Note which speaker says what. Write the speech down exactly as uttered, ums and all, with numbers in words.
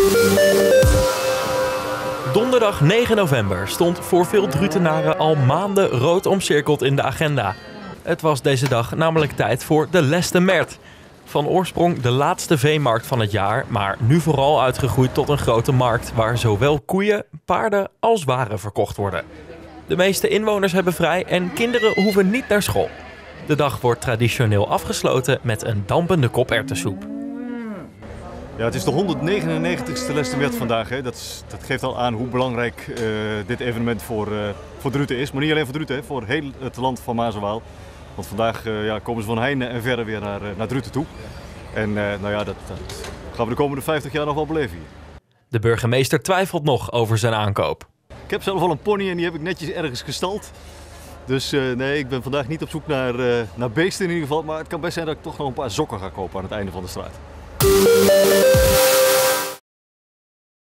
Speaker 1: Donderdag negen november stond voor veel Druten-naren al maanden rood omcirkeld in de agenda. Het was deze dag namelijk tijd voor de Leste Mert. Van oorsprong de laatste veemarkt van het jaar, maar nu vooral uitgegroeid tot een grote markt waar zowel koeien, paarden als waren verkocht worden. De meeste inwoners hebben vrij en kinderen hoeven niet naar school. De dag wordt traditioneel afgesloten met een dampende kop erwtensoep.
Speaker 2: Ja, het is de honderdnegenennegentigste Leste Mert vandaag. Hè. Dat, is, dat geeft al aan hoe belangrijk uh, dit evenement voor, uh, voor Druten is. Maar niet alleen voor Druten, hè, voor heel het land van Maas en Waal. Want vandaag uh, ja, komen ze van heinde en verre weer naar, uh, naar Druten toe. En uh, nou ja, dat, dat gaan we de komende vijftig jaar nog wel beleven hier.
Speaker 1: De burgemeester twijfelt nog over zijn aankoop.
Speaker 2: Ik heb zelf al een pony en die heb ik netjes ergens gestald. Dus uh, nee, ik ben vandaag niet op zoek naar, uh, naar beesten in ieder geval. Maar het kan best zijn dat ik toch nog een paar sokken ga kopen aan het einde van de straat.